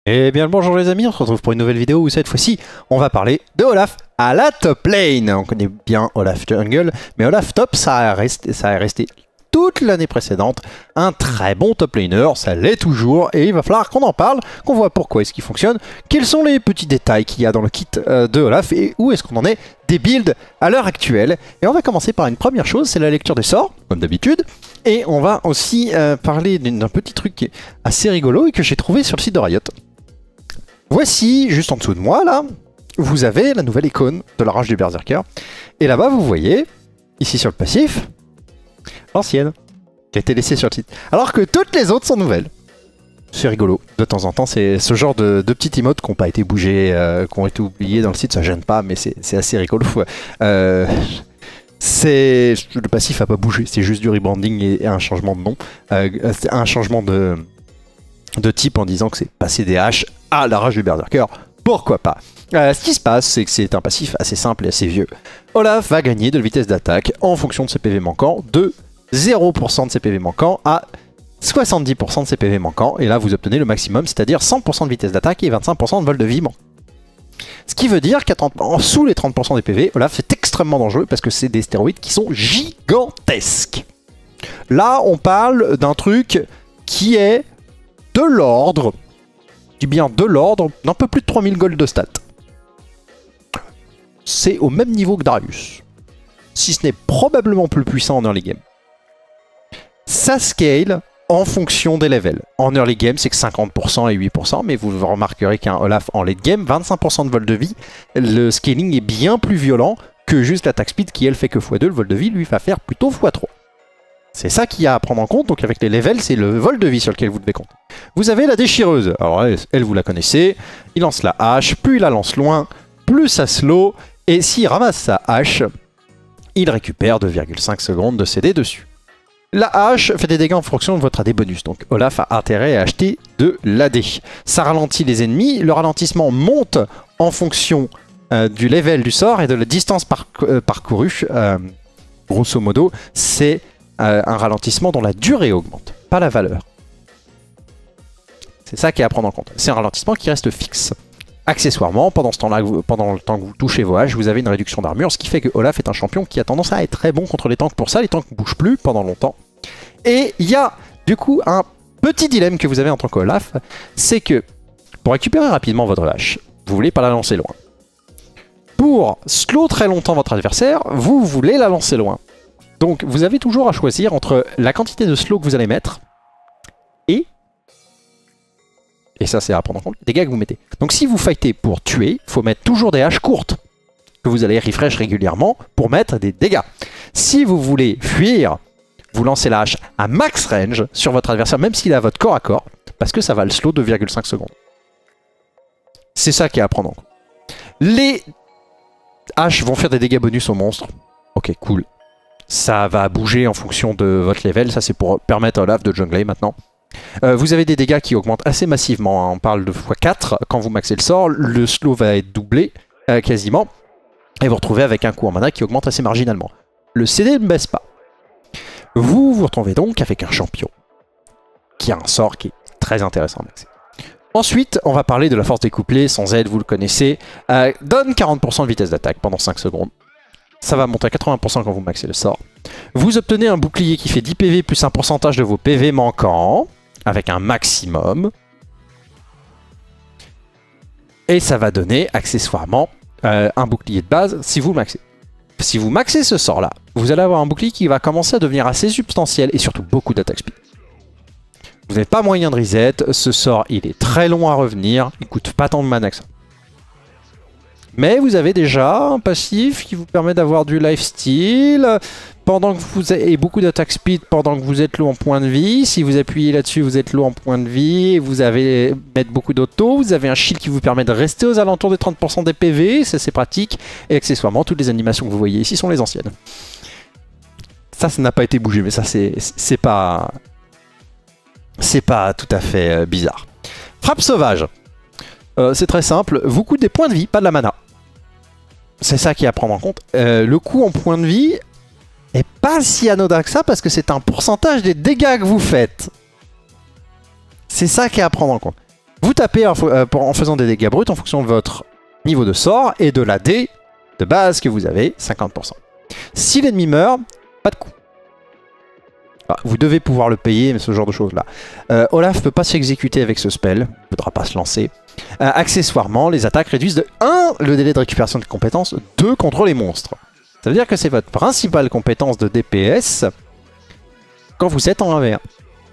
Eh bien le bonjour les amis, on se retrouve pour une nouvelle vidéo où cette fois-ci on va parler de Olaf à la top lane. On connaît bien Olaf Jungle, mais Olaf top ça est resté toute l'année précédente un très bon top laner, ça l'est toujours et il va falloir qu'on en parle, qu'on voit pourquoi est-ce qu'il fonctionne, quels sont les petits détails qu'il y a dans le kit de Olaf et où est-ce qu'on en est des builds à l'heure actuelle. Et on va commencer par une première chose, c'est la lecture des sorts, comme d'habitude. Et on va aussi parler d'un petit truc qui est assez rigolo et que j'ai trouvé sur le site de Riot. Voici, juste en dessous de moi, là, vous avez la nouvelle icône de la rage du Berserker. Et là-bas, vous voyez, ici sur le passif, l'ancienne, qui a été laissée sur le site. Alors que toutes les autres sont nouvelles. C'est rigolo. De temps en temps, c'est ce genre de petits emotes qui n'ont pas été bougés, qui ont été oubliés dans le site, ça gêne pas, mais c'est assez rigolo. Le passif n'a pas bougé, c'est juste du rebranding et un changement de nom. Un changement de type en disant que c'est passé des haches à la rage du Berserker, pourquoi pas. Ce qui se passe, c'est que c'est un passif assez simple et assez vieux. Olaf va gagner de la vitesse d'attaque en fonction de ses PV manquants, de 0% de ses PV manquants à 70% de ses PV manquants, et là vous obtenez le maximum, c'est-à-dire 100% de vitesse d'attaque et 25% de vol de vie. Ce qui veut dire qu'à sous les 30% des PV, Olaf est extrêmement dangereux parce que c'est des stéroïdes qui sont gigantesques. Là, on parle d'un truc qui est de l'ordre, d'un peu plus de 3000 gold de stats. C'est au même niveau que Darius, si ce n'est probablement plus puissant en early game. Ça scale en fonction des levels. En early game, c'est que 50% et 8%, mais vous remarquerez qu'un Olaf en late game, 25% de vol de vie, le scaling est bien plus violent que juste l'attaque speed qui, elle, fait que x2, le vol de vie, lui, va faire plutôt x3. C'est ça qu'il y a à prendre en compte, donc avec les levels, c'est le vol de vie sur lequel vous devez compter. Vous avez la déchireuse, alors elle vous la connaissez, il lance la hache, plus il la lance loin, plus ça slow, et s'il ramasse sa hache, il récupère 2,5 secondes de CD dessus. La hache fait des dégâts en fonction de votre AD bonus, donc Olaf a intérêt à acheter de l'AD. Ça ralentit les ennemis, le ralentissement monte en fonction du level du sort et de la distance parcourue. Grosso modo, c'est un ralentissement dont la durée augmente, pas la valeur. C'est ça qui est à prendre en compte. C'est un ralentissement qui reste fixe. Accessoirement, pendant ce temps-là, pendant le temps que vous touchez vos haches, vous avez une réduction d'armure, ce qui fait que Olaf est un champion qui a tendance à être très bon contre les tanks. Pour ça, les tanks ne bougent plus pendant longtemps. Et il y a du coup un petit dilemme que vous avez en tant qu'Olaf, c'est que pour récupérer rapidement votre hache, vous voulez pas la lancer loin. Pour slow très longtemps votre adversaire, vous voulez la lancer loin. Donc vous avez toujours à choisir entre la quantité de slow que vous allez mettre et ça c'est à prendre en compte, les dégâts que vous mettez. Donc si vous fightez pour tuer, il faut mettre toujours des haches courtes, que vous allez refresh régulièrement pour mettre des dégâts. Si vous voulez fuir, vous lancez la hache à max range sur votre adversaire, même s'il est à votre corps à corps, parce que ça va le slow 2,5 secondes. C'est ça qui est à prendre en compte. Les haches vont faire des dégâts bonus aux monstres. Ok, cool. Ça va bouger en fonction de votre level, ça c'est pour permettre à Olaf de jungler maintenant. Vous avez des dégâts qui augmentent assez massivement, hein. On parle de x4 quand vous maxez le sort, le slow va être doublé quasiment, et vous retrouvez avec un coût en mana qui augmente assez marginalement. Le CD ne baisse pas. Vous vous retrouvez donc avec un champion qui a un sort qui est très intéressant à maxer. Ensuite, on va parler de la force découplée, sans aide, vous le connaissez, donne 40% de vitesse d'attaque pendant 5 secondes. Ça va monter à 80% quand vous maxez le sort. Vous obtenez un bouclier qui fait 10 PV plus un pourcentage de vos PV manquants, avec un maximum. Et ça va donner accessoirement un bouclier de base si vous maxez. Si vous maxez ce sort là, vous allez avoir un bouclier qui va commencer à devenir assez substantiel et surtout beaucoup d'attaque speed. Vous n'avez pas moyen de reset, ce sort il est très long à revenir, il coûte pas tant de mana que ça. Mais vous avez déjà un passif qui vous permet d'avoir du lifesteal pendant que vous avez beaucoup d'attaque speed pendant que vous êtes low en points de vie. Si vous appuyez là-dessus, vous êtes low en points de vie. Vous avez mettre beaucoup d'auto. Vous avez un shield qui vous permet de rester aux alentours des 30% des PV. Ça c'est pratique. Et accessoirement, toutes les animations que vous voyez ici sont les anciennes. Ça n'a pas été bougé, mais ça c'est pas tout à fait bizarre. Frappe sauvage. C'est très simple, vous coûtez des points de vie, pas de la mana. C'est ça qui est à prendre en compte. Le coût en points de vie est pas si anodin que ça parce que c'est un pourcentage des dégâts que vous faites. C'est ça qui est à prendre en compte. Vous tapez en faisant des dégâts bruts en fonction de votre niveau de sort et de la D de base que vous avez, 50%. Si l'ennemi meurt, pas de coup. Vous devez pouvoir le payer, mais ce genre de choses-là. Olaf ne peut pas s'exécuter avec ce spell, il ne faudra pas se lancer. Accessoirement, les attaques réduisent de 1 le délai de récupération de compétences, 2 contre les monstres. Ça veut dire que c'est votre principale compétence de DPS quand vous êtes en 1v1.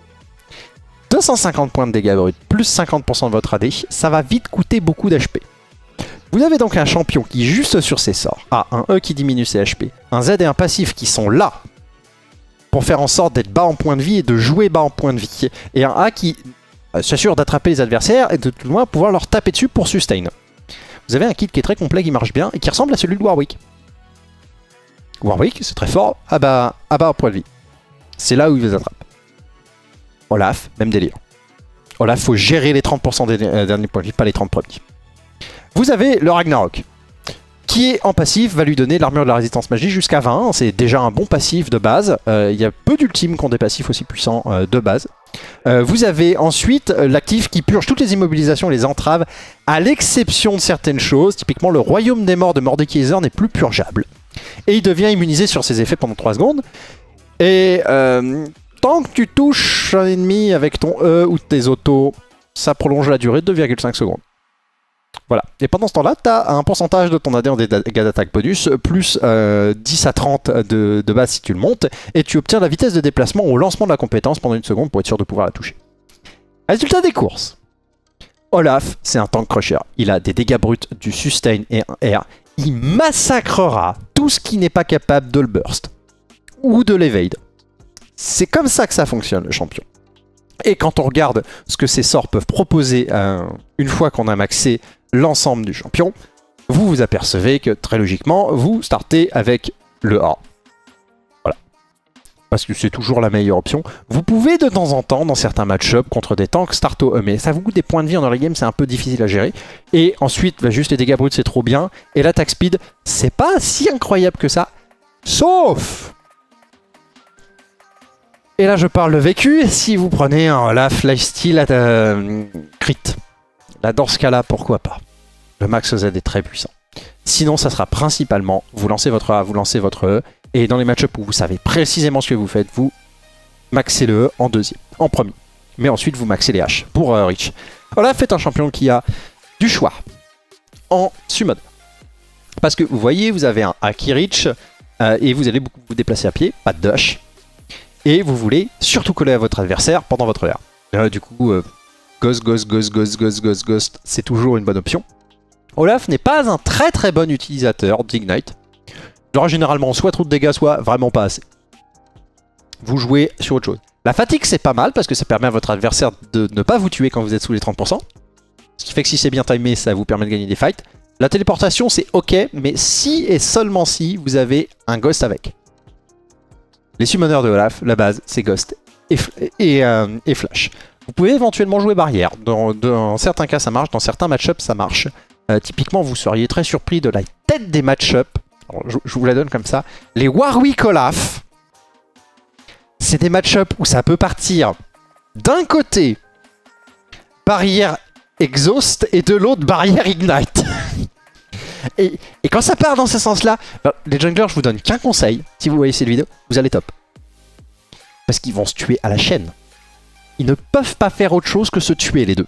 250 points de dégâts bruts, plus 50% de votre AD, ça va vite coûter beaucoup d'HP. Vous avez donc un champion qui, juste sur ses sorts, a un E qui diminue ses HP, un Z et un passif qui sont là pour faire en sorte d'être bas en points de vie et de jouer bas en points de vie, et un A qui s'assure d'attraper les adversaires et de tout loin pouvoir leur taper dessus pour sustain. Vous avez un kit qui est très complet, qui marche bien et qui ressemble à celui de Warwick. Warwick, c'est très fort, à bas en points de vie. C'est là où il les attrape. Olaf, même délire. Olaf, faut gérer les 30% des derniers points de vie, pas les 30 premiers. Vous avez le Ragnarok, qui est en passif, va lui donner l'armure de la résistance magie jusqu'à 20. C'est déjà un bon passif de base. Il y a peu d'ultimes qui ont des passifs aussi puissants de base. Vous avez ensuite l'actif qui purge toutes les immobilisations et les entraves, à l'exception de certaines choses. Typiquement, le royaume des morts de Mordekaiser n'est plus purgeable. Et il devient immunisé sur ses effets pendant 3 secondes. Et tant que tu touches un ennemi avec ton E ou tes autos, ça prolonge la durée de 2,5 secondes. Voilà. Et pendant ce temps-là, tu as un pourcentage de ton AD en dégâts d'attaque bonus, plus 10 à 30 de base si tu le montes, et tu obtiens la vitesse de déplacement au lancement de la compétence pendant 1 seconde pour être sûr de pouvoir la toucher. Résultat des courses. Olaf, c'est un tank crusher. Il a des dégâts bruts, du sustain et un R. Il massacrera tout ce qui n'est pas capable de le burst ou de l'evade. C'est comme ça que ça fonctionne, le champion. Et quand on regarde ce que ces sorts peuvent proposer une fois qu'on a maxé l'ensemble du champion, vous vous apercevez que très logiquement, vous startez avec le A. Voilà. Parce que c'est toujours la meilleure option. Vous pouvez de temps en temps, dans certains match-up, contre des tanks, start au E, mais ça vous coûte des points de vie en early game, c'est un peu difficile à gérer. Et ensuite, bah, juste les dégâts bruts, c'est trop bien. Et l'attaque speed, c'est pas si incroyable que ça. Sauf... Et là, je parle de vécu, si vous prenez un Olaf lifesteal crit. Là, dans ce cas-là, pourquoi pas. Le max Z est très puissant. Sinon, ça sera principalement, vous lancez votre A, vous lancez votre E, et dans les match-ups où vous savez précisément ce que vous faites, vous maxez le E en premier. Mais ensuite, vous maxez les H pour Reach. Olaf est un champion qui a du choix en summon. Parce que vous voyez, vous avez un A qui Reach, et vous allez beaucoup vous déplacer à pied, pas de dash. Et vous voulez surtout coller à votre adversaire pendant votre R. Du coup, Ghost, c'est toujours une bonne option. Olaf n'est pas un très bon utilisateur d'Ignite. Il aura généralement soit trop de dégâts, soit vraiment pas assez. Vous jouez sur autre chose. La fatigue, c'est pas mal parce que ça permet à votre adversaire de ne pas vous tuer quand vous êtes sous les 30%. Ce qui fait que si c'est bien timé, ça vous permet de gagner des fights. La téléportation, c'est ok, mais si et seulement si vous avez un Ghost avec. Les summoners de Olaf, la base, c'est Ghost et Flash. Vous pouvez éventuellement jouer barrière. Dans certains cas, ça marche. Dans certains match-ups, ça marche. Typiquement, vous seriez très surpris de la tête des match-ups. Je vous la donne comme ça. Les Warwick Olaf, c'est des match-ups où ça peut partir d'un côté barrière Exhaust et de l'autre barrière Ignite. Et quand ça part dans ce sens-là, les junglers, je vous donne qu'un conseil. Si vous voyez cette vidéo, vous allez top. Parce qu'ils vont se tuer à la chaîne. Ils ne peuvent pas faire autre chose que se tuer, les deux.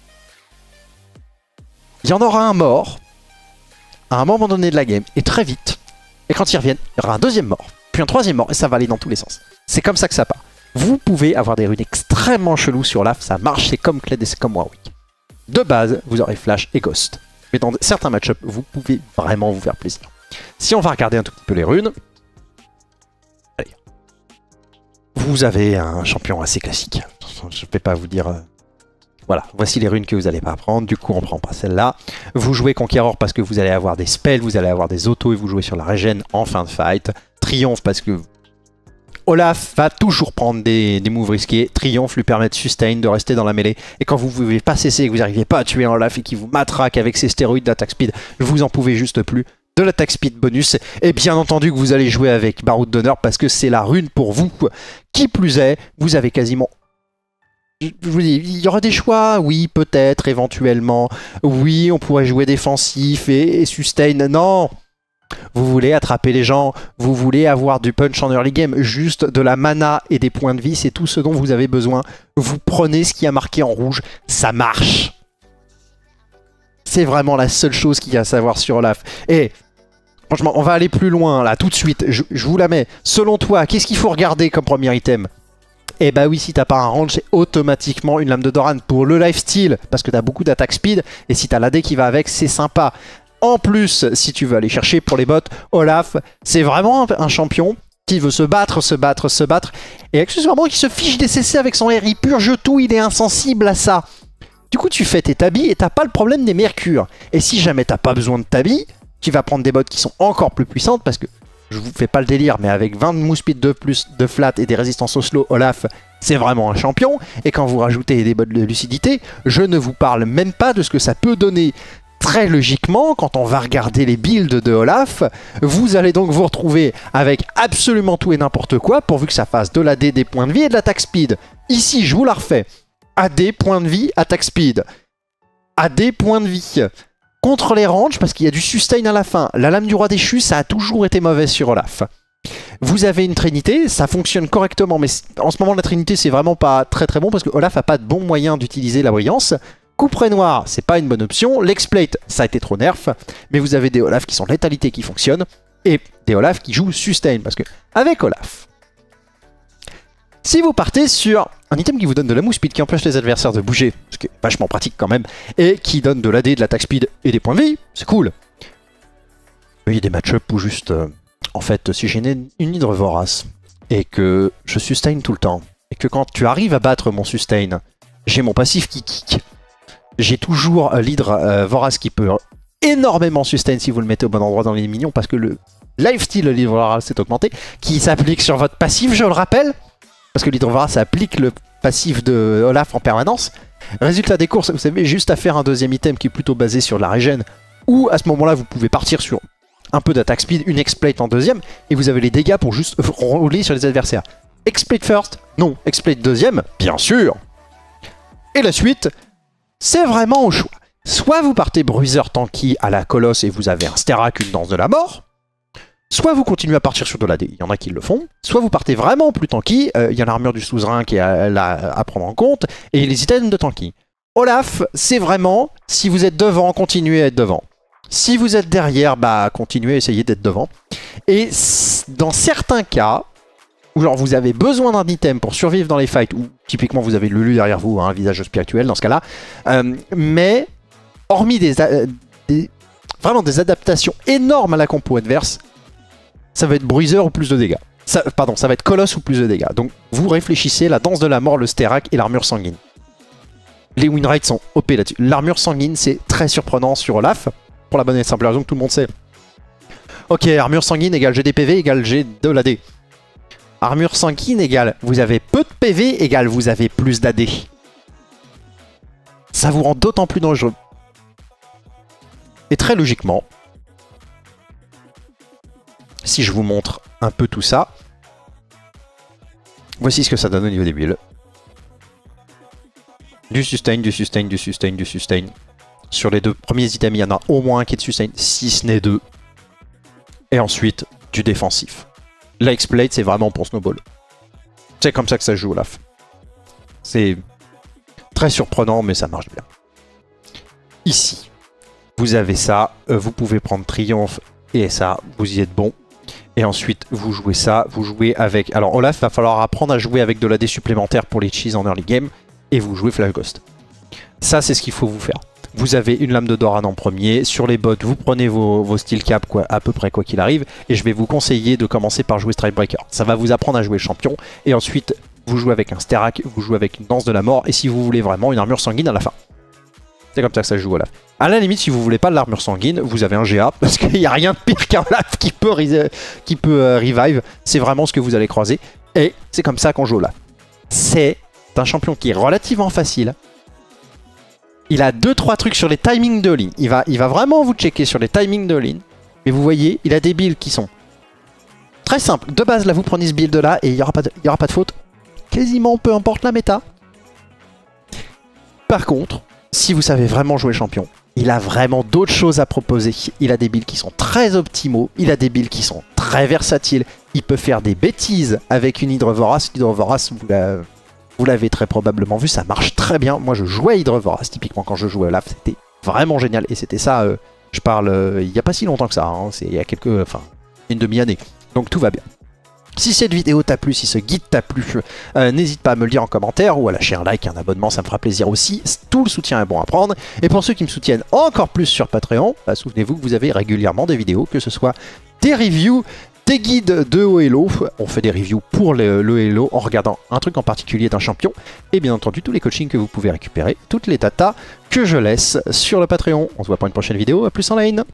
Il y en aura un mort à un moment donné de la game, et très vite. Et quand ils reviennent, il y aura un deuxième mort, puis un troisième mort, et ça va aller dans tous les sens. C'est comme ça que ça part. Vous pouvez avoir des runes extrêmement cheloues sur Olaf, ça marche, c'est comme Kled et c'est comme Warwick. De base, vous aurez Flash et Ghost. Mais dans certains match-ups, vous pouvez vraiment vous faire plaisir. Si on va regarder un tout petit peu les runes, allez. Vous avez un champion assez classique. Je ne vais pas vous dire... Voilà, voici les runes que vous n'allez pas prendre. Du coup, on ne prend pas celle-là. Vous jouez Conqueror parce que vous allez avoir des spells, vous allez avoir des autos et vous jouez sur la régène en fin de fight. Triomphe parce que Olaf va toujours prendre des moves risqués. Triomphe lui permet de sustain, de rester dans la mêlée. Et quand vous ne pouvez pas cesser et que vous n'arrivez pas à tuer un Olaf et qu'il vous matraque avec ses stéroïdes d'attaque speed, vous en pouvez juste plus. De l'attaque speed bonus. Et bien entendu que vous allez jouer avec Baroud d'honneur parce que c'est la rune pour vous. Qui plus est, vous avez quasiment je vous dis, il y aura des choix, oui, peut-être, éventuellement. Oui, on pourrait jouer défensif et sustain. Non! Vous voulez attraper les gens, vous voulez avoir du punch en early game, juste de la mana et des points de vie, c'est tout ce dont vous avez besoin. Vous prenez ce qui a marqué en rouge, ça marche. C'est vraiment la seule chose qu'il y a à savoir sur Olaf. Et franchement, on va aller plus loin là, tout de suite, je vous la mets. Selon toi, qu'est-ce qu'il faut regarder comme premier item? Et bah oui, si t'as pas un range, c'est automatiquement une lame de Doran pour le lifesteal, parce que t'as beaucoup d'attaque speed, et si t'as l'AD qui va avec, c'est sympa. En plus, si tu veux aller chercher pour les bots, Olaf, c'est vraiment un champion qui veut se battre, et accessoirement qui se fiche des CC avec son R, il purge tout, il est insensible à ça. Du coup, tu fais tes tabis et t'as pas le problème des mercures. Et si jamais t'as pas besoin de tabis, tu vas prendre des bots qui sont encore plus puissantes, parce que je vous fais pas le délire, mais avec 20 move speed de plus de flat et des résistances au slow, Olaf, c'est vraiment un champion. Et quand vous rajoutez des bots de lucidité, je ne vous parle même pas de ce que ça peut donner. Très logiquement, quand on va regarder les builds de Olaf, vous allez donc vous retrouver avec absolument tout et n'importe quoi, pourvu que ça fasse de l'AD, des points de vie et de l'attaque speed. Ici, je vous la refais. AD, points de vie, attaque speed. AD, points de vie. Contre les ranges, parce qu'il y a du sustain à la fin. La lame du roi déchu, ça a toujours été mauvais sur Olaf. Vous avez une trinité, ça fonctionne correctement, mais en ce moment la trinité c'est vraiment pas très bon, parce que Olaf a pas de bon moyen d'utiliser la brillance. Couperet noir, c'est pas une bonne option. L'explate, ça a été trop nerf, mais vous avez des Olaf qui sont létalité qui fonctionnent, et des Olaf qui jouent sustain, parce que avec Olaf, si vous partez sur un item qui vous donne de la move speed, qui empêche les adversaires de bouger, ce qui est vachement pratique quand même, et qui donne de l'AD, de l'attaque speed et des points de vie, c'est cool. Mais il y a des match-ups où juste, en fait, si j'ai une hydre vorace, et que je sustain tout le temps, et que quand tu arrives à battre mon sustain, j'ai mon passif qui kick, j'ai toujours l'hydre vorace qui peut énormément sustain si vous le mettez au bon endroit dans les minions, parce que le lifesteal de l'hydre vorace est augmenté, qui s'applique sur votre passif, je le rappelle. Parce que l'hydre vorace applique le passif de Olaf en permanence. Résultat des courses, vous avez juste à faire un deuxième item qui est plutôt basé sur la régène. Ou à ce moment-là, vous pouvez partir sur un peu d'attaque speed, une X-Plate en deuxième. Et vous avez les dégâts pour juste rouler sur les adversaires. X-Plate first, non. X-Plate deuxième, bien sûr. Et la suite, c'est vraiment au choix. Soit vous partez bruiser tanky à la colosse et vous avez un Sterak, une danse de la mort. Soit vous continuez à partir sur de l'AD, il y en a qui le font. Soit vous partez vraiment plus tanky, il y a l'armure du suzerain qui est à prendre en compte, et les items de tanky. Olaf, c'est vraiment, si vous êtes devant, continuez à être devant. Si vous êtes derrière, bah continuez à essayer d'être devant. Et dans certains cas, où genre vous avez besoin d'un item pour survivre dans les fights, ou typiquement vous avez Lulu derrière vous, un visage spirituel dans ce cas-là, mais hormis vraiment des adaptations énormes à la compo adverse, ça va être bruiser ou plus de dégâts. Ça va être colosse ou plus de dégâts. Donc vous réfléchissez, la danse de la mort, le Sterak et l'armure sanguine. Les winrights sont OP là-dessus. L'armure sanguine, c'est très surprenant sur Olaf, pour la bonne et simple raison que tout le monde sait. Ok, armure sanguine égale j'ai des PV égale j'ai de l'AD. Armure sanguine égale vous avez peu de PV égale vous avez plus d'AD. Ça vous rend d'autant plus dangereux. Et très logiquement, si je vous montre un peu tout ça, voici ce que ça donne au niveau des builds. Du sustain, du sustain, du sustain, du sustain. Sur les deux premiers items, il y en a au moins un qui est de sustain, si ce n'est deux. Et ensuite, du défensif. La X-Plate, c'est vraiment pour snowball. C'est comme ça que ça joue, Olaf. C'est très surprenant, mais ça marche bien. Ici, vous avez ça. Vous pouvez prendre Triomphe et ça, vous y êtes bon. Et ensuite, vous jouez ça, vous jouez avec... Alors Olaf, va falloir apprendre à jouer avec de l'AD supplémentaire pour les cheese en early game. Et vous jouez Flash Ghost. Ça, c'est ce qu'il faut vous faire. Vous avez une lame de Doran en premier. Sur les bots, vous prenez vos steel cap, à peu près quoi qu'il arrive. Et je vais vous conseiller de commencer par jouer Strikebreaker. Ça va vous apprendre à jouer champion. Et ensuite, vous jouez avec un Sterak, vous jouez avec une danse de la mort. Et si vous voulez vraiment une armure sanguine à la fin. C'est comme ça que ça se joue Olaf. À la limite, si vous voulez pas de l'armure sanguine, vous avez un GA, parce qu'il n'y a rien de pire qu'un Olaf qui peut revive. C'est vraiment ce que vous allez croiser. Et c'est comme ça qu'on joue Olaf. C'est un champion qui est relativement facile. Il a 2-3 trucs sur les timings de all-in. Il va vraiment vous checker sur les timings de all-in. Mais vous voyez, il a des builds qui sont très simples. De base, là, vous prenez ce build là et il n'y aura pas de faute. Quasiment peu importe la méta. Par contre, si vous savez vraiment jouer champion, il a vraiment d'autres choses à proposer. Il a des builds qui sont très optimaux, il a des builds qui sont très versatiles. Il peut faire des bêtises avec une Hydre Vorace. L'Hydre Vorace, vous l'avez très probablement vu, ça marche très bien. Moi, je jouais Hydre Vorace, typiquement quand je jouais Olaf, c'était vraiment génial. Et c'était ça, je parle il n'y a pas si longtemps que ça, hein. C'est il y a une demi-année. Donc tout va bien. Si cette vidéo t'a plu, si ce guide t'a plu, n'hésite pas à me le dire en commentaire ou à lâcher un like, un abonnement, ça me fera plaisir aussi. Tout le soutien est bon à prendre. Et pour ceux qui me soutiennent encore plus sur Patreon, souvenez-vous que vous avez régulièrement des vidéos, que ce soit des reviews, des guides de haut elo. On fait des reviews pour le elo en regardant un truc en particulier d'un champion. Et bien entendu, tous les coachings que vous pouvez récupérer, toutes les datas que je laisse sur le Patreon. On se voit pour une prochaine vidéo. À plus en lane.